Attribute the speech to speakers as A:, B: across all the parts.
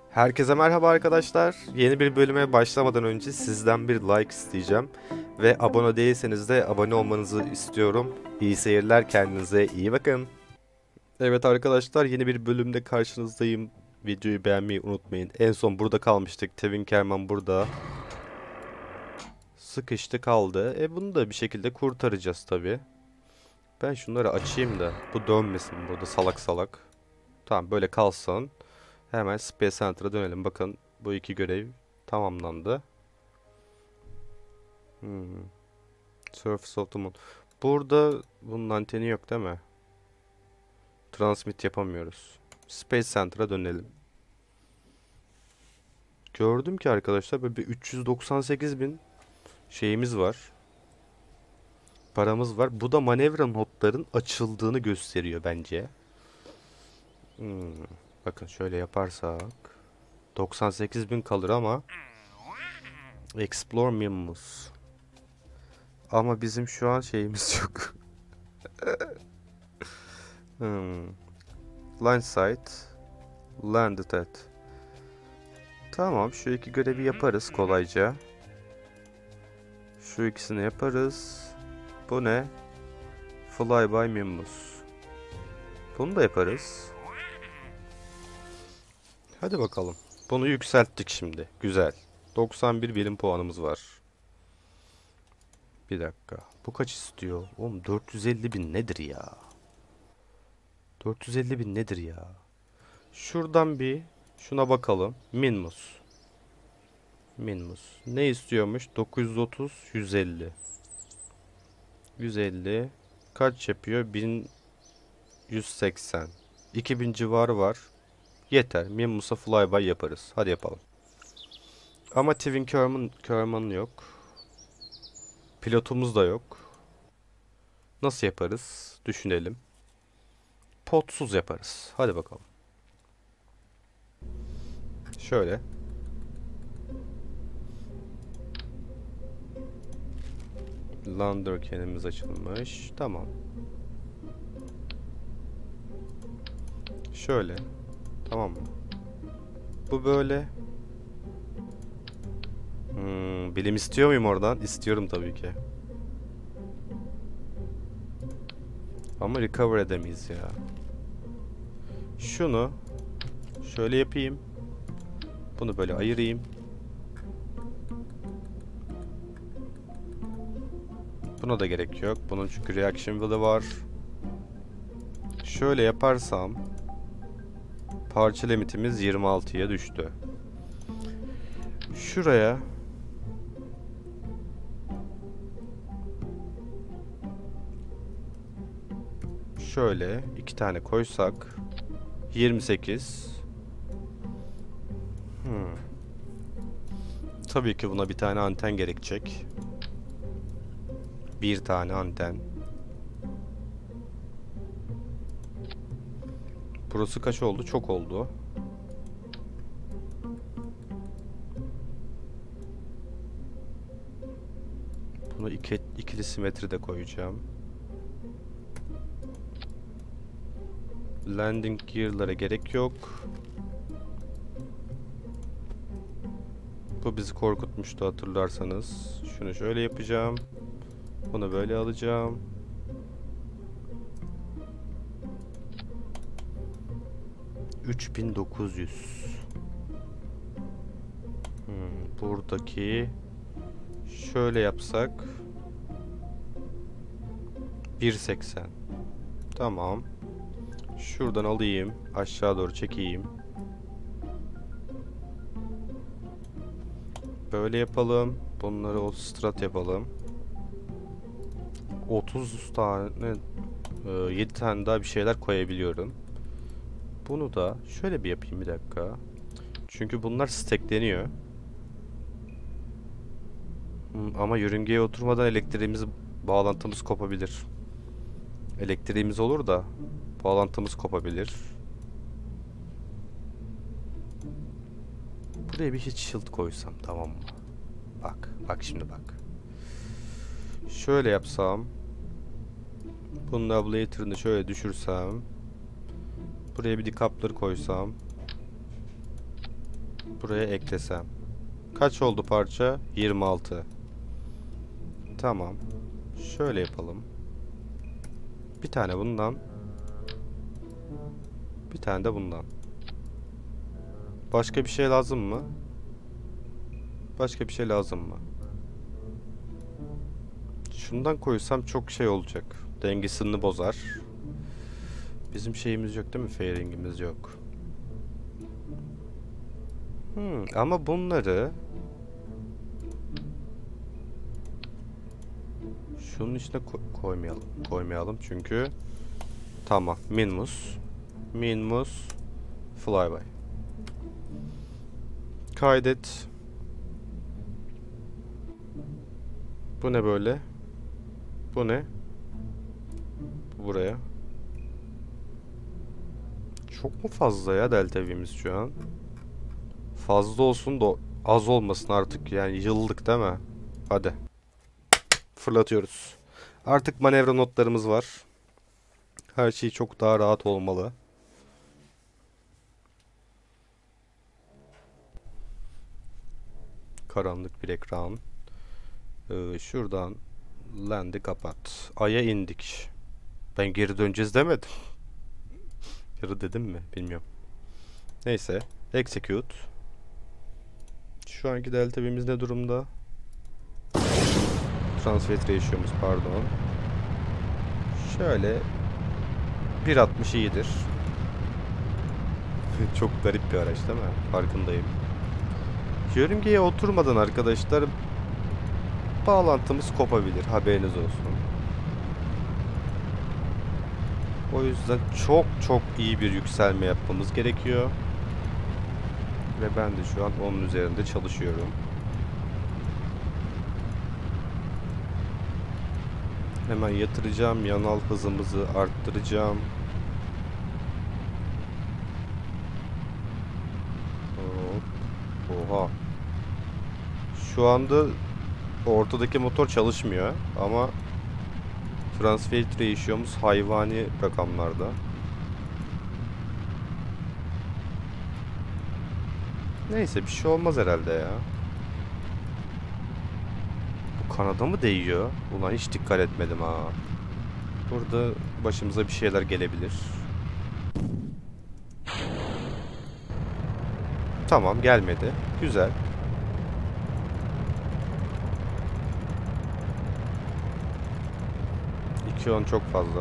A: Herkese merhaba arkadaşlar. Yeni bir bölüme başlamadan önce sizden bir like isteyeceğim. Ve abone değilseniz de abone olmanızı istiyorum. İyi seyirler, kendinize iyi bakın. Evet arkadaşlar, yeni bir bölümde karşınızdayım. Videoyu beğenmeyi unutmayın. En son burada kalmıştık. Tevin Kerman burada. Sıkıştı kaldı. Bunu da bir şekilde kurtaracağız tabi. Ben şunları açayım da bu dönmesin burada salak salak. Tamam, böyle kalsın. Hemen Space Center'a dönelim. Bakın, bu iki görev tamamlandı. Surface of the Moon. Burada bunun anteni yok değil mi? Transmit yapamıyoruz. Space Center'a dönelim. Gördüm ki arkadaşlar böyle bir 398 bin şeyimiz var. Paramız var. Bu da manevra notların açıldığını gösteriyor bence. Hmm, Bakın şöyle yaparsak 98 bin kalır ama Explore Mimus. Ama bizim şu an şeyimiz yok. Hmm. Line sight. Landed at. Tamam, şu iki görevi yaparız kolayca. Şu ikisini yaparız. Bu ne? Flyby Mimbus. Bunu da yaparız. Hadi bakalım. Bunu yükselttik şimdi. Güzel. 91 bilim puanımız var. Bir dakika. Bu kaç istiyor? Oğlum 450 bin nedir ya? 450 bin nedir ya? Şuradan bir şuna bakalım. Minmus. Minmus. Ne istiyormuş? 930, 150. 150. Kaç yapıyor? 1180. 2000 civarı var. Yeter. Minmus'a flyby yaparız. Hadi yapalım. Ama Twin Kerman yok. Pilotumuz da yok. Nasıl yaparız? Düşünelim. Podsuz yaparız. Hadi bakalım. Şöyle. Lander canımız açılmış. Tamam. Şöyle. Tamam mı? Bu böyle. Bilim istiyor muyum oradan? İstiyorum tabii ki. Ama recover edemeyiz ya. Şunu şöyle yapayım. Bunu böyle ayırayım. Buna da gerek yok. Bunun çünkü reaction wheel'ı var. Şöyle yaparsam parça limitimiz 26'ya düştü. Şuraya şöyle iki tane koysak 28. Tabii ki buna bir tane anten gerekecek. Bir tane anten. Burası kaç oldu? Çok oldu. Bunu ikili simetride koyacağım. Landing gear'lara gerek yok. Bu bizi korkutmuştu hatırlarsanız. Şunu şöyle yapacağım. Bunu böyle alacağım. $3900. Buradaki şöyle yapsak 1.80. Tamam. Şuradan alayım. Aşağı doğru çekeyim. Böyle yapalım. Bunları o strat yapalım. 30 tane 7 tane daha bir şeyler koyabiliyorum. Bunu da şöyle bir yapayım, bir dakika. Çünkü bunlar stackleniyor. Ama yörüngeye oturmadan bağlantımız kopabilir. Elektriğimiz olur da bağlantımız kopabilir. Buraya bir hiç shield koysam tamam mı? Bak şimdi bak. Şöyle yapsam. Bunun ablator'ını şöyle düşürsem. Buraya bir decoupler koysam. Buraya eklesem. Kaç oldu parça? 26. Tamam. Şöyle yapalım. Bir tane bundan. Bir tane de bundan. Başka bir şey lazım mı? Başka bir şey lazım mı? Şundan koysam çok şey olacak. Dengesini bozar. Bizim şeyimiz yok değil mi? Fairing'imiz yok. Ama bunları şunun içine koymayalım. Koymayalım çünkü tamam. Minmus flyby. Kaydet. Bu ne böyle? Bu ne? Buraya. Çok mu fazla ya delta V'miz şu an? Fazla olsun da az olmasın artık, yani yıllık değil mi? Hadi. Fırlatıyoruz. Artık manevra notlarımız var. Her şey çok daha rahat olmalı. Karanlık bir ekran. Şuradan land'i kapat. Ay'a indik. Ben geri döneceğiz demedim. Yarı dedim mi? Bilmiyorum. Neyse. Execute. Şu anki delta V'miz ne durumda? Transfer ratio'muz pardon. Şöyle 1.60 iyidir. Çok garip bir araç değil mi? Farkındayım. Yörüngeye oturmadan arkadaşlar bağlantımız kopabilir. Haberiniz olsun. O yüzden çok iyi bir yükselme yapmamız gerekiyor. Ve ben de şu an onun üzerinde çalışıyorum. Hemen yatıracağım. Yanal hızımızı arttıracağım. Hop. Oha. Şu anda ortadaki motor çalışmıyor ama transfer ratio'muz hayvani rakamlarda. Neyse bir şey olmaz herhalde ya. Bu kanada mı değiyor? Ulan hiç dikkat etmedim ha. Burada başımıza bir şeyler gelebilir. Tamam, gelmedi. Güzel. %2 çok fazla.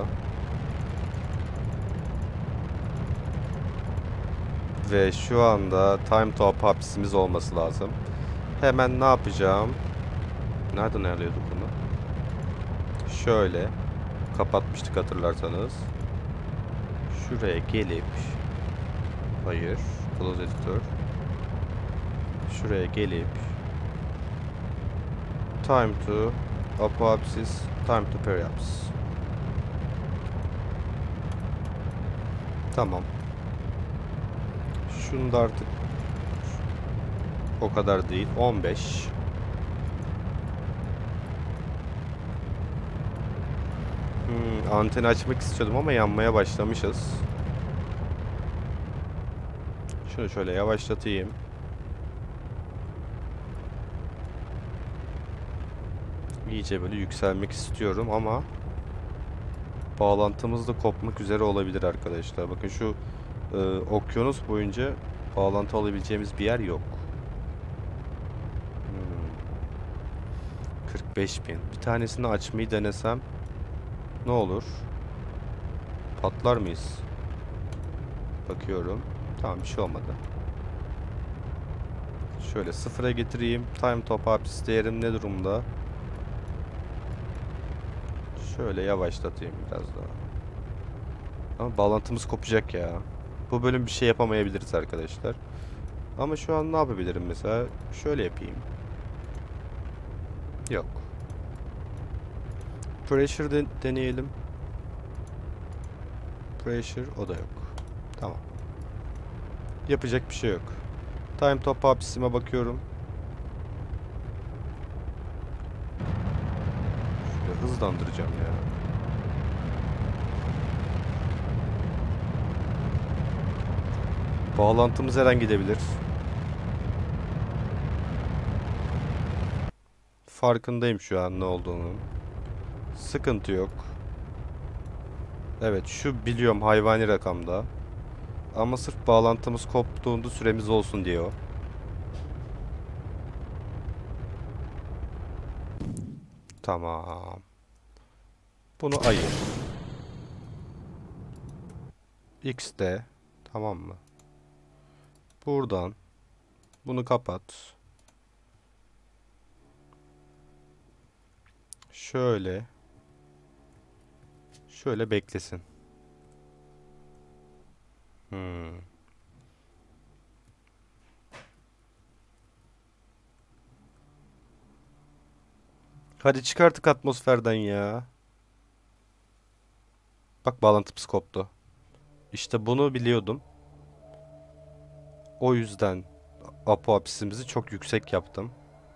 A: Ve şu anda time top hapsimiz olması lazım. Hemen ne yapacağım? Nereden ayarlıyorduk bunu? Şöyle kapatmıştık hatırlarsanız. Şuraya gelip hayır, close editor. Şuraya gelip time to apoapsis, time to periapsis. Tamam. Şunu da artık o kadar değil. 15. Anteni açmak istiyordum ama yanmaya başlamışız. Şunu şöyle yavaşlatayım. İyice böyle yükselmek istiyorum ama bağlantımız da kopmak üzere olabilir arkadaşlar. Bakın şu okyanus boyunca bağlantı alabileceğimiz bir yer yok. 45.000. Bir tanesini açmayı denesem ne olur? Patlar mıyız? Bakıyorum. Tamam, bir şey olmadı. Şöyle sıfıra getireyim. Time top up değerim ne durumda? Şöyle yavaşlatayım biraz daha. Ama bağlantımız kopacak ya. Bu bölüm bir şey yapamayabiliriz arkadaşlar. Ama şu an ne yapabilirim mesela? Şöyle yapayım. Yok. Pressure deneyelim. Pressure, o da yok. Tamam. Yapacak bir şey yok. Time top up'sime bakıyorum. Şöyle hızlandıracağım ya. Bağlantımız her an gidebilir. Farkındayım şu an ne olduğunu. Sıkıntı yok. Evet, şu biliyorum hayvani rakamda. Ama sırf bağlantımız koptuğunda süremiz olsun diye o. Tamam. Bunu ayır. X'de. Tamam mı? Buradan. Bunu kapat. Şöyle. Şöyle beklesin. Hmm. Hadi çıkarttık atmosferden ya. Bak bağlantımız koptu. İşte bunu biliyordum. O yüzden apoapsisimizi çok yüksek yaptım.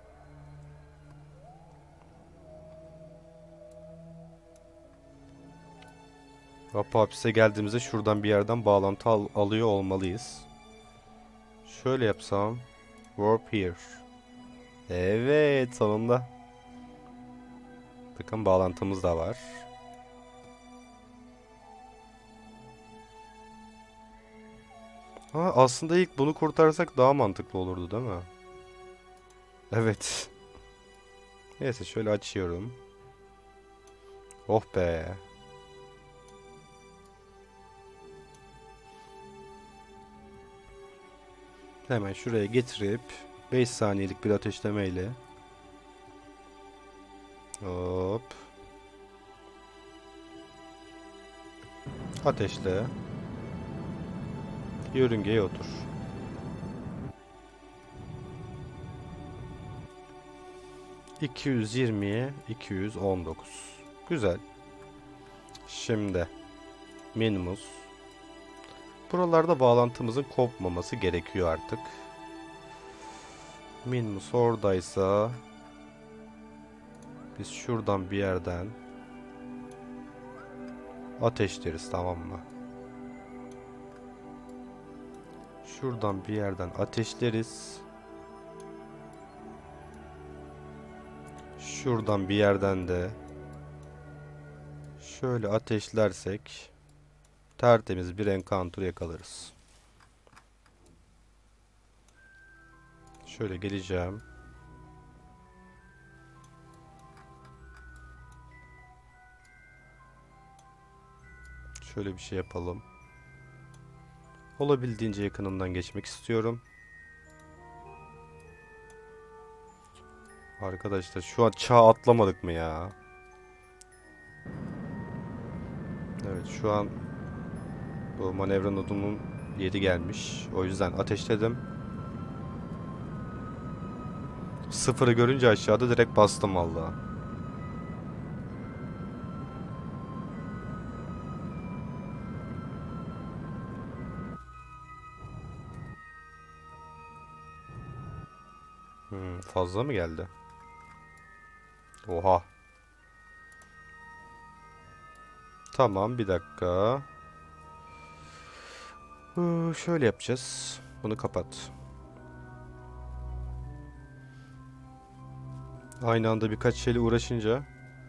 A: Apoapsise geldiğimizde şuradan bir yerden bağlantı alıyor olmalıyız. Şöyle yapsam. Warp here. Evet, sonunda. Bakın bağlantımız da var. Ha, aslında ilk bunu kurtarsak daha mantıklı olurdu değil mi? Evet. Neyse şöyle açıyorum. Oh be. Hemen şuraya getirip 5 saniyelik bir ateşlemeyle hop ateşle yörüngeye otur. ...220'ye 219. Güzel. Şimdi Minimus. Buralarda bağlantımızın kopmaması gerekiyor artık. Minimus oradaysa biz şuradan bir yerden ateşleriz, tamam mı? Şuradan bir yerden ateşleriz. Şuradan bir yerden de şöyle ateşlersek tertemiz bir encounter yakalarız. Şöyle geleceğim. Şöyle bir şey yapalım. Olabildiğince yakınından geçmek istiyorum. Arkadaşlar şu an çağ atlamadık mı ya? Evet, şu an bu manevra nodunun yeri gelmiş. O yüzden ateşledim. Sıfırı görünce aşağıda direkt bastım vallahi. Fazla mı geldi? Oha. Tamam, bir dakika. Şöyle yapacağız. Bunu kapat. Aynı anda birkaç şeyle uğraşınca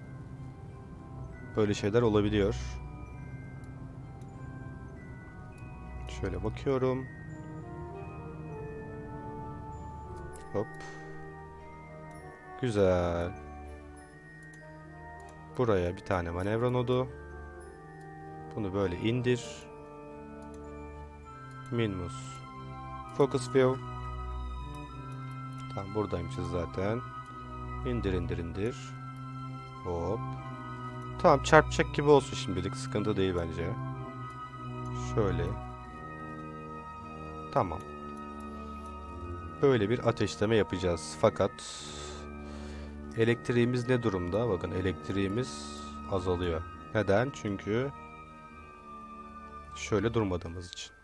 A: böyle şeyler olabiliyor. Şöyle bakıyorum. Hop. Güzel. Buraya bir tane manevra nodu. Bunu böyle indir. Minimus. Focus view. Tamam, buradaymışız zaten. İndir indir indir. Hop. Tamam, çarpacak gibi olsun şimdilik. Sıkıntı değil bence. Şöyle. Tamam. Böyle bir ateşleme yapacağız. Fakat elektriğimiz ne durumda? Bakın, elektriğimiz azalıyor. Neden? Çünkü şöyle durmadığımız için.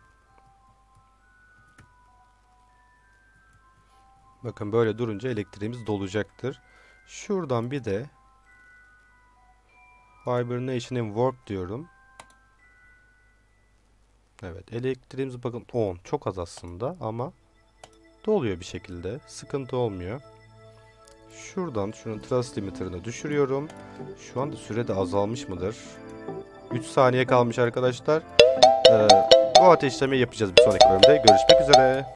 A: Bakın, böyle durunca elektriğimiz dolacaktır. Şuradan bir de Hibernation in Warp diyorum. Evet, elektriğimiz bakın 10. Çok az aslında ama doluyor bir şekilde. Sıkıntı olmuyor. Şuradan şunun thrust limiter'ını düşürüyorum. Şu anda süre de azalmış mıdır? 3 saniye kalmış arkadaşlar. Bu ateşlemeyi yapacağız bir sonraki bölümde. Görüşmek üzere.